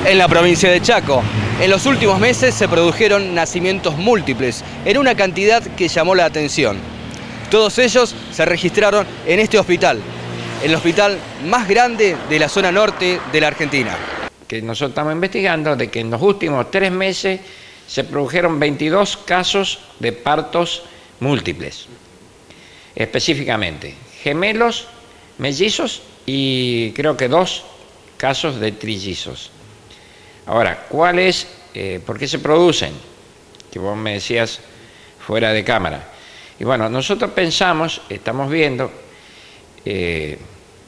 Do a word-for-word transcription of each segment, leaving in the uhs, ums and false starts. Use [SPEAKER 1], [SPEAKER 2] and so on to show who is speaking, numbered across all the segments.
[SPEAKER 1] En la provincia de Chaco, en los últimos meses se produjeron nacimientos múltiples en una cantidad que llamó la atención. Todos ellos se registraron en este hospital, el hospital más grande de la zona norte de la Argentina.
[SPEAKER 2] Que nosotros estamos investigando de que en los últimos tres meses se produjeron veintidós casos de partos múltiples, específicamente gemelos, mellizos y creo que dos casos de trillizos. Ahora, ¿cuál es, eh, por qué se producen? Que vos me decías fuera de cámara. Y bueno, nosotros pensamos, estamos viendo, eh,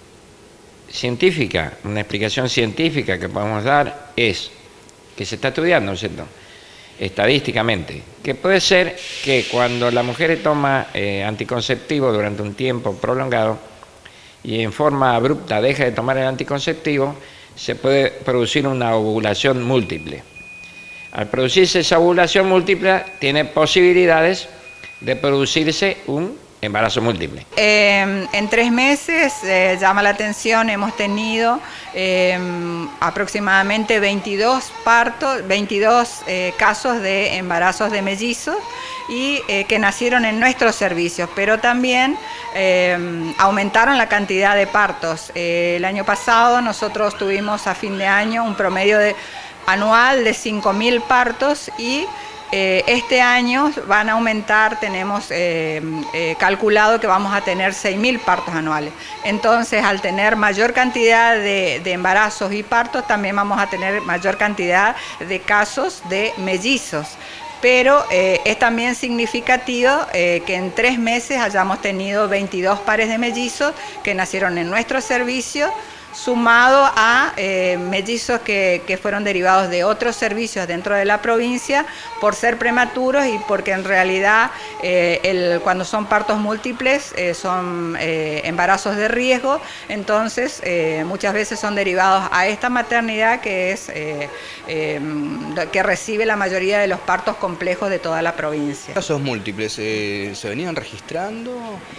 [SPEAKER 2] científica, una explicación científica que podemos dar es que se está estudiando, ¿no es cierto?, estadísticamente, que puede ser que cuando la mujer toma eh, anticonceptivo durante un tiempo prolongado y en forma abrupta deja de tomar el anticonceptivo, se puede producir una ovulación múltiple. Al producirse esa ovulación múltiple, tiene posibilidades de producirse un embarazo múltiple.
[SPEAKER 3] Eh, en tres meses, eh, llama la atención, hemos tenido eh, aproximadamente veintidós partos, veintidós eh, casos de embarazos de mellizos y eh, que nacieron en nuestros servicios, pero también eh, aumentaron la cantidad de partos. Eh, el año pasado nosotros tuvimos a fin de año un promedio de, anual de cinco mil partos y Eh, este año van a aumentar, tenemos eh, eh, calculado que vamos a tener seis mil partos anuales. Entonces, al tener mayor cantidad de, de embarazos y partos, también vamos a tener mayor cantidad de casos de mellizos. Pero eh, es también significativo eh, que en tres meses hayamos tenido veintidós pares de mellizos que nacieron en nuestro servicio, sumado a eh, mellizos que, que fueron derivados de otros servicios dentro de la provincia por ser prematuros y porque en realidad eh, el, cuando son partos múltiples eh, son eh, embarazos de riesgo, entonces eh, muchas veces son derivados a esta maternidad que es eh, eh, que recibe la mayoría de los partos complejos de toda la provincia.
[SPEAKER 1] ¿Casos múltiples eh, se venían registrando?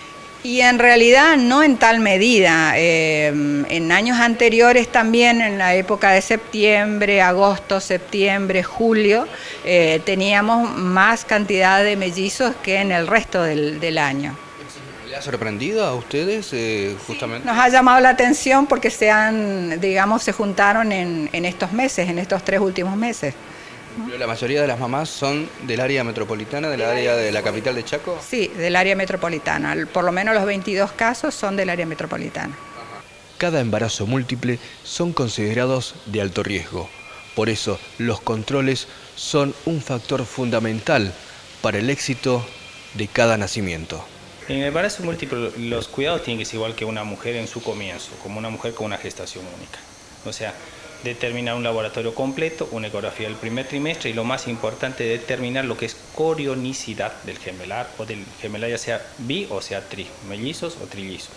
[SPEAKER 3] Y en realidad no en tal medida. Eh, en años anteriores también, en la época de septiembre, agosto, septiembre, julio, eh, teníamos más cantidad de mellizos que en el resto del, del año.
[SPEAKER 1] ¿Le ha sorprendido a ustedes eh, justamente?
[SPEAKER 3] Nos ha llamado la atención porque se han, digamos, se juntaron en, en estos meses, en estos tres últimos meses.
[SPEAKER 1] ¿Pero la mayoría de las mamás son del área metropolitana, del área de la capital de Chaco?
[SPEAKER 3] Sí, del área metropolitana. Por lo menos los veintidós casos son del área metropolitana.
[SPEAKER 1] Cada embarazo múltiple son considerados de alto riesgo. Por eso, los controles son un factor fundamental para el éxito de cada nacimiento.
[SPEAKER 4] En el embarazo múltiple, los cuidados tienen que ser igual que una mujer en su comienzo, como una mujer con una gestación única. O sea, determinar un laboratorio completo, una ecografía del primer trimestre y lo más importante, determinar lo que es corionicidad del gemelar o del gemelar, ya sea bi o sea tri, mellizos o trillizos.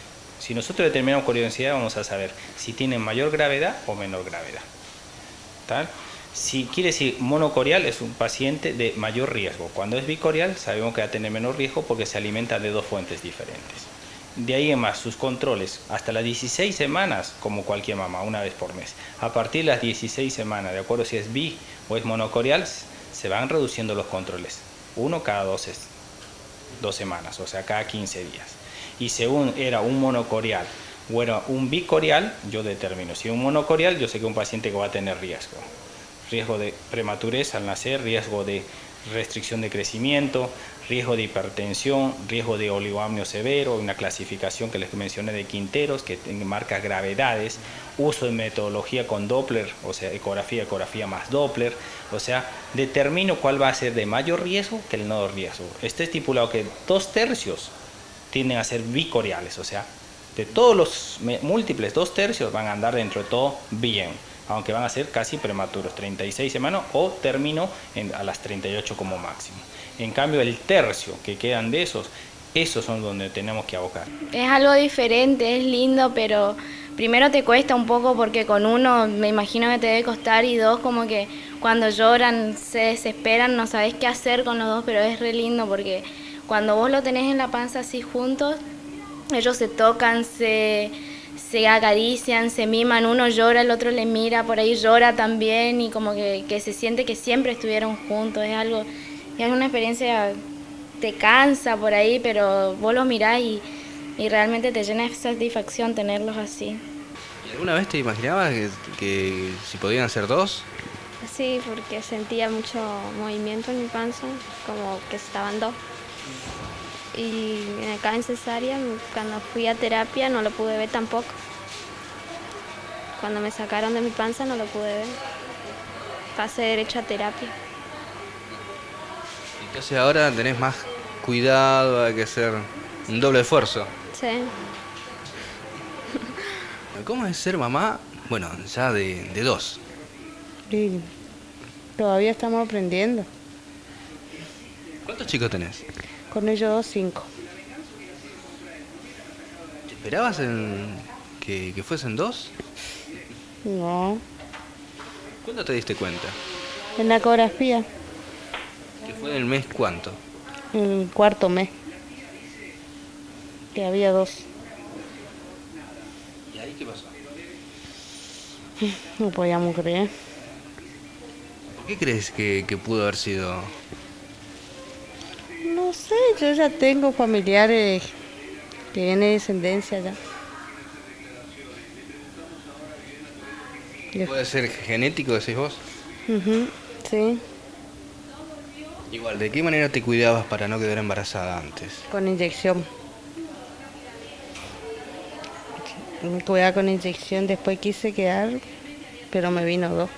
[SPEAKER 4] Si nosotros determinamos corionicidad, vamos a saber si tienen mayor gravedad o menor gravedad. ¿Tal? Si quiere decir monocorial, es un paciente de mayor riesgo. Cuando es bicorial, sabemos que va a tener menor riesgo porque se alimenta de dos fuentes diferentes. De ahí en más, sus controles, hasta las dieciséis semanas, como cualquier mamá, una vez por mes. A partir de las dieciséis semanas, de acuerdo si es bi o es monocorial, se van reduciendo los controles. Uno cada doce, dos semanas, o sea, cada quince días. Y según era un monocorial o era un bicorial, yo determino. Si es un monocorial, yo sé que es un paciente que va a tener riesgo. Riesgo de prematurez al nacer, riesgo de restricción de crecimiento, riesgo de hipertensión, riesgo de oligoamnio severo, una clasificación que les mencioné de Quinteros, que marca gravedades, uso de metodología con Doppler, o sea, ecografía, ecografía más Doppler, o sea, determino cuál va a ser de mayor riesgo que el no riesgo. Está estipulado que dos tercios tienden a ser bicoriales, o sea, de todos los múltiples, dos tercios van a andar dentro de todo bien, aunque van a ser casi prematuros, treinta y seis semanas o termino en, a las treinta y ocho como máximo. En cambio, el tercio que quedan de esos, esos son donde tenemos que abocar.
[SPEAKER 5] Es algo diferente, es lindo, pero primero te cuesta un poco porque con uno me imagino que te debe costar y dos como que cuando lloran se desesperan, no sabes qué hacer con los dos, pero es re lindo porque cuando vos lo tenés en la panza así juntos, ellos se tocan, se... se acarician, se miman, uno llora, el otro le mira, por ahí llora también y como que, que se siente que siempre estuvieron juntos, es algo, es una experiencia, te cansa por ahí, pero vos los mirás y, y realmente te llena de satisfacción tenerlos así.
[SPEAKER 1] ¿Y alguna vez te imaginabas que, que si podían ser dos?
[SPEAKER 6] Sí, porque sentía mucho movimiento en mi panza, como que estaban dos. Y acá en cesárea, cuando fui a terapia, no lo pude ver tampoco. Cuando me sacaron de mi panza, no lo pude ver. Pasé derecho a terapia.
[SPEAKER 1] Entonces ahora tenés más cuidado, hay que hacer un doble esfuerzo.
[SPEAKER 6] Sí.
[SPEAKER 1] ¿Cómo es ser mamá? Bueno, ya de, de dos.
[SPEAKER 7] Sí, todavía estamos aprendiendo.
[SPEAKER 1] ¿Cuántos chicos tenés?
[SPEAKER 7] Con ellos dos, cinco.
[SPEAKER 1] ¿Te esperabas en que, que fuesen dos?
[SPEAKER 7] No,
[SPEAKER 1] ¿Cuándo te diste cuenta?
[SPEAKER 7] en la ecografía,
[SPEAKER 1] ¿Que fue en el mes cuánto?
[SPEAKER 7] el cuarto mes, que había dos.
[SPEAKER 1] ¿Y ahí qué pasó?
[SPEAKER 7] No podíamos creer.
[SPEAKER 1] ¿Por qué crees que, que pudo haber sido?
[SPEAKER 7] No sé, yo ya tengo familiares que vienen de descendencia ya.
[SPEAKER 1] ¿Puede ser genético, decís vos?
[SPEAKER 7] Ujú, sí,
[SPEAKER 1] Igual, ¿de qué manera te cuidabas para no quedar embarazada antes?
[SPEAKER 7] con inyección. Me cuidaba con inyección, después quise quedar, pero me vino dos.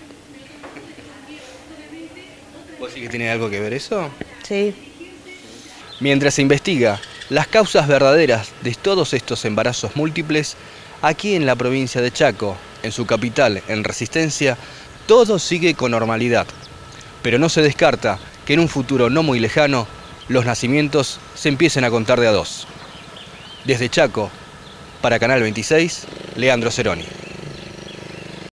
[SPEAKER 1] ¿Vos sí que tiene algo que ver eso?
[SPEAKER 7] Sí.
[SPEAKER 1] Mientras se investiga las causas verdaderas de todos estos embarazos múltiples, aquí en la provincia de Chaco, en su capital, en Resistencia, todo sigue con normalidad. Pero no se descarta que en un futuro no muy lejano, los nacimientos se empiecen a contar de a dos. Desde Chaco, para Canal veintiséis, Leandro Ceroni.